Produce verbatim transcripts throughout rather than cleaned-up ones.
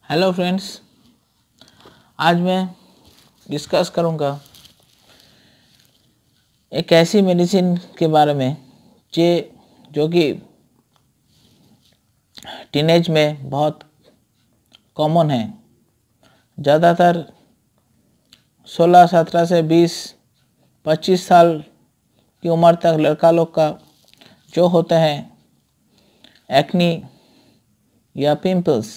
Hello friends, आज मैं discuss करूंगा एक ऐसी मेडिसिन के बारे में जे जो कि टीनेज में बहुत कॉमन है। ज़्यादातर सोलह सत्रह से बीस पच्चीस साल की उम्र तक लड़का लोग का जो होते हैं एक्नी या पिंपल्स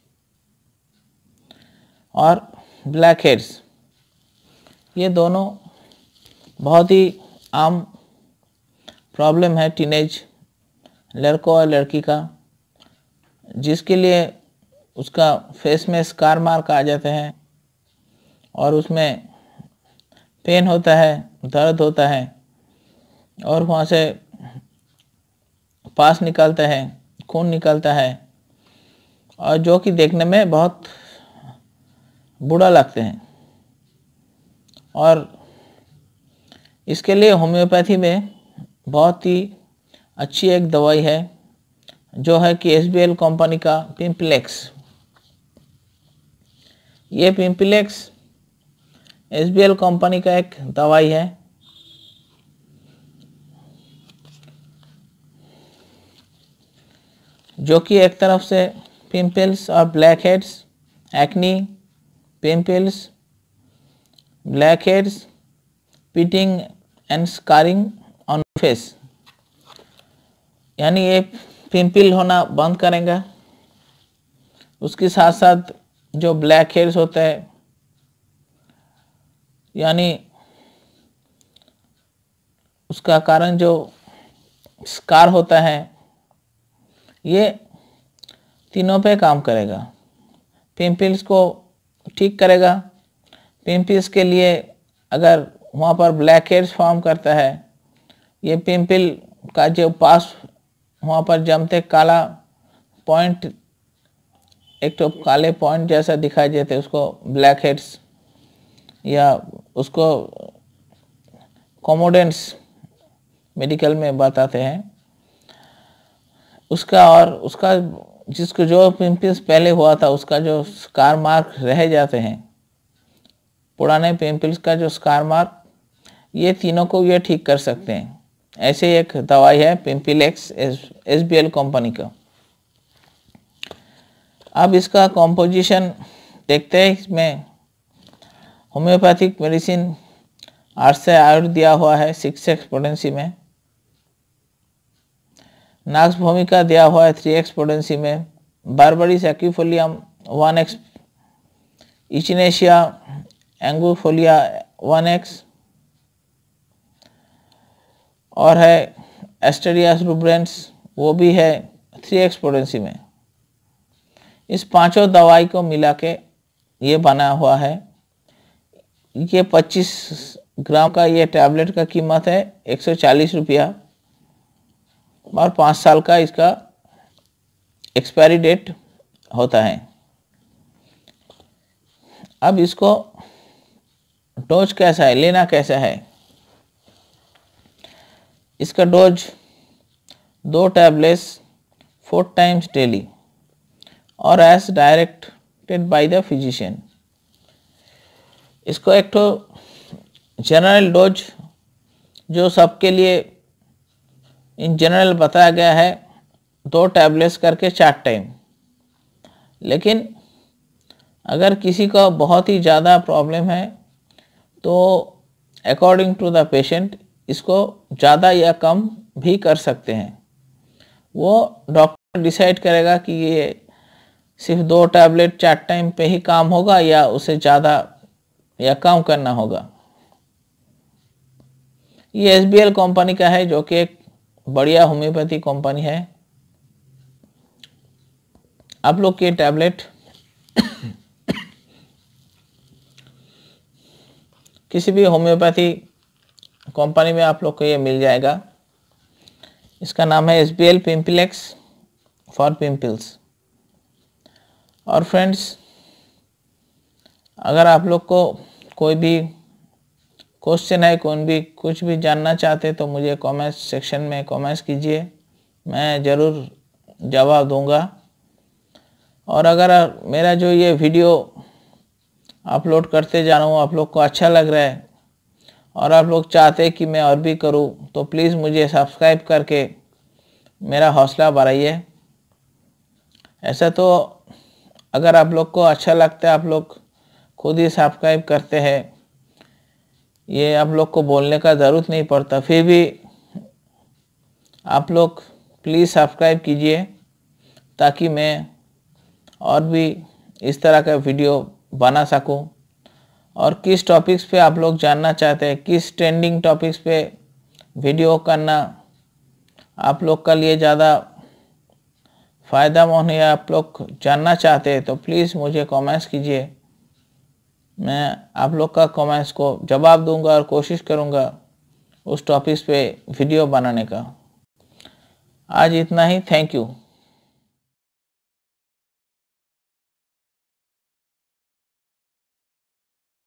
और ब्लैक हेड्स, ये दोनों बहुत ही आम प्रॉब्लम है टीनेज लड़कों और लड़की का, जिसके लिए उसका फेस में स्कार मार्क आ जाते हैं और उसमें पेन होता है, दर्द होता है और वहाँ से पास निकलता है, खून निकलता है और जो कि देखने में बहुत बुरा लगते हैं। और इसके लिए होम्योपैथी में बहुत ही अच्छी एक दवाई है जो है कि एस बी एल कंपनी का पिम्पलेक्स। ये Pimplex S B L company का एक दवाई है जो कि एक तरफ से पिम्पल्स और black heads, acne, pimples, black heads, pitting and scarring on face, यानी ये पिंपल होना बंद करेगा। उसके साथ साथ जो ब्लैक हेड्स होता है यानी उसका कारण जो स्कार होता है, ये तीनों पे काम करेगा। पिंपल्स को ठीक करेगा। पिंपल्स के लिए अगर वहाँ पर ब्लैक हेड्स फॉर्म करता है, ये पिंपल का जो पास वहाँ पर जमते काला पॉइंट, एक तो काले पॉइंट जैसा दिखाई देते, उसको ब्लैक हेड्स या उसको कोमोडेंट्स मेडिकल में बताते हैं उसका। और उसका जिसको जो पिंपल्स पहले हुआ था उसका जो स्कार मार्क रह जाते हैं, पुराने पिंपल्स का जो स्कार मार्क, ये तीनों को ये ठीक कर सकते हैं। ऐसे एक दवाई है Pimplex S B L company का। अब इसका कॉम्पोजिशन देखते हैं। इसमें होम्योपैथिक मेडिसिन आठ से आठ दिया हुआ है सिक्स एक्स पोटेंसी में, नाक्स भूमिका दिया हुआ है थ्री एक्स पोटेंसी में, berberis aquifolium one X, echinacea angustifolia one X और है एस्टेरियास रूब्रेंस, वो भी है थ्री एक्स पोटेंसी में। इस पांचों दवाई को मिला के ये बना हुआ है। ये पच्चीस ग्राम का ये टैबलेट का कीमत है एक सौ चालीस रुपया और पाँच साल का इसका एक्सपायरी डेट होता है। अब इसको डोज कैसा है, लेना कैसा है? इसका डोज दो टैबलेट्स फोर टाइम्स डेली और as directed by the physician. इसको एक तो जनरल डोज जो सबके लिए इन जनरल बताया गया है, दो टैबलेट्स करके चार टाइम। लेकिन अगर किसी का बहुत ही ज़्यादा प्रॉब्लम है तो अकॉर्डिंग टू द पेशेंट इसको ज़्यादा या कम भी कर सकते हैं। वो डॉक्टर डिसाइड करेगा कि ये सिर्फ दो टैबलेट चार टाइम पे ही काम होगा या उसे ज़्यादा या कम करना होगा। ये एस बी एल कंपनी का है जो कि एक बढ़िया होम्योपैथी कंपनी है। आप लोग के टैबलेट किसी भी होम्योपैथी कंपनी में आप लोग को ये मिल जाएगा। इसका नाम है S B L Pimplex for pimples. और फ्रेंड्स, अगर आप लोग को कोई भी क्वेश्चन है, कोई भी कुछ भी जानना चाहते तो मुझे कमेंट सेक्शन में कमेंट्स कीजिए, मैं ज़रूर जवाब दूंगा। और अगर मेरा जो ये वीडियो अपलोड करते जा रहा हूँ आप लोग को अच्छा लग रहा है और आप लोग चाहते हैं कि मैं और भी करूँ, तो प्लीज़ मुझे सब्सक्राइब करके मेरा हौसला बढ़ाइए। ऐसा तो अगर आप लोग को अच्छा लगता है आप लोग खुद ही सब्सक्राइब करते हैं, ये आप लोग को बोलने का ज़रूरत नहीं पड़ता। फिर भी आप लोग प्लीज़ सब्सक्राइब कीजिए ताकि मैं और भी इस तरह का वीडियो बना सकूं। और किस टॉपिक्स पे आप लोग जानना चाहते हैं, किस ट्रेंडिंग टॉपिक्स पे वीडियो करना आप लोग के लिए ज़्यादा फ़ायदेमंद है, आप लोग जानना चाहते हैं, तो प्लीज़ मुझे कमेंट्स कीजिए। मैं आप लोग का कमेंट्स को जवाब दूंगा और कोशिश करूंगा उस टॉपिक्स पे वीडियो बनाने का। आज इतना ही, थैंक यू।